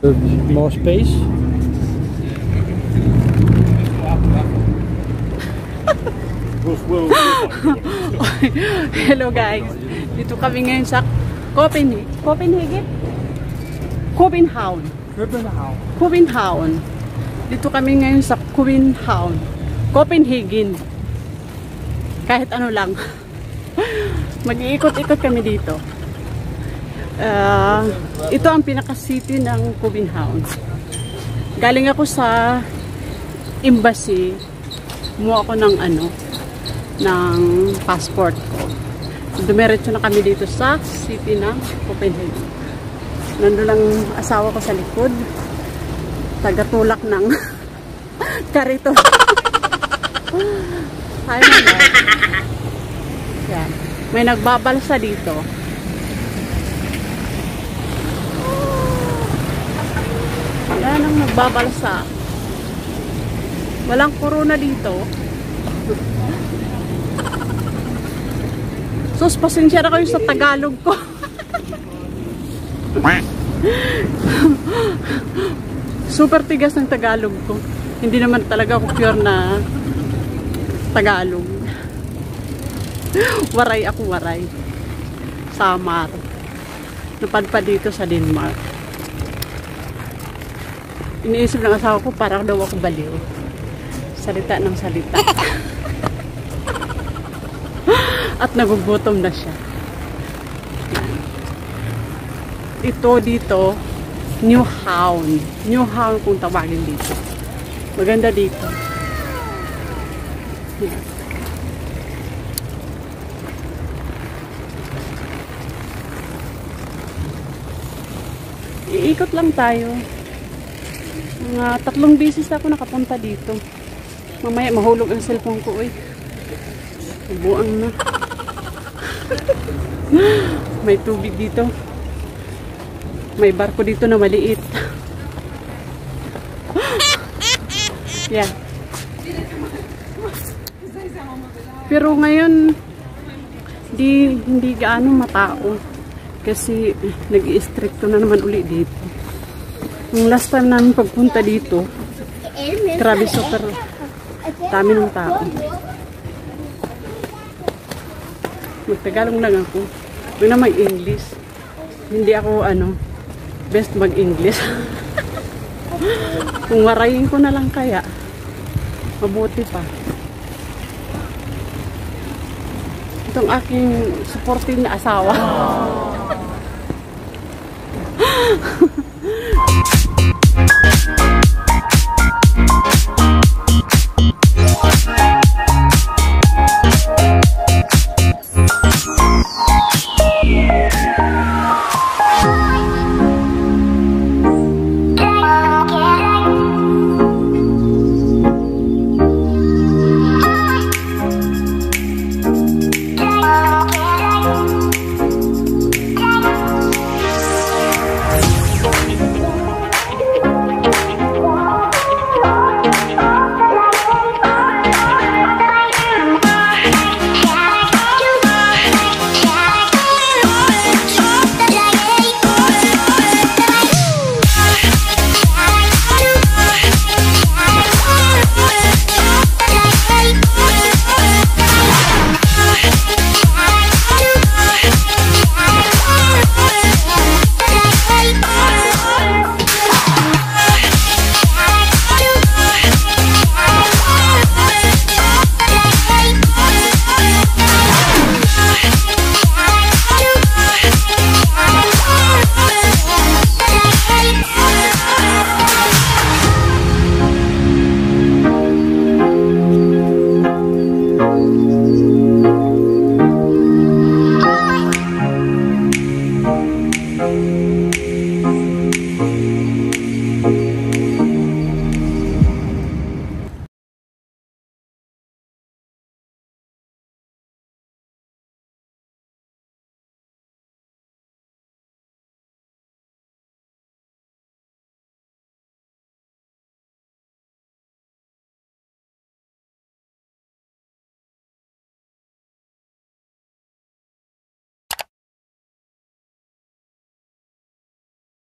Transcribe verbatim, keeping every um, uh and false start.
the more space. Hello guys, dito kami ngayon sa Copenhagen. Copenhagen? Copenhagen. Copenhagen. Copenhagen. Dito kami ngayon sa Copenhagen. Copenhagen. Kahit ano lang. Mag-iikot-ikot kami dito. Uh, ito ang pinaka-city ng Copenhagen. Galing ako sa embassy. Kumuha ako ng ano, ng passport ko. Dumiretso na kami dito sa city ng Copenhagen. Nandun lang asawa ko sa likod. Tagatulak ng karito. Ay, yan. May nagbabalsa dito. Yan ang nagbabalsa. Walang corona dito. Sus, pasensya na kayo sa Tagalog ko. Super tigas ng Tagalog ko. Hindi naman talaga ako pure na Tagalog. Waray ako, waray. Samar. Napadpad dito sa Denmark. Iniisip ng asawa ko, parang daw ako baliw. Salita ng salita. At nagugutom na siya. Ito dito, New Haven. New Haven kung tawagin dito. Maganda dito. Yan. Iikot lang tayo. Mga tatlong beses ako nakapunta dito. Mamaya mahulog ang cellphone ko eh. Buang na. May tubig dito. May barko dito na maliit. Yeah. Pero ngayon di hindi gaano matao kasi nag-i-stricto na naman uli dito. Yung last time namin pagpunta dito, grabe, super dami ng tao. Magtagalog lang ako. Huwag na mag-English. Hindi ako, ano, best mag-English. Kung warayin ko na lang kaya, mabuti pa. Itong aking supporting na asawa.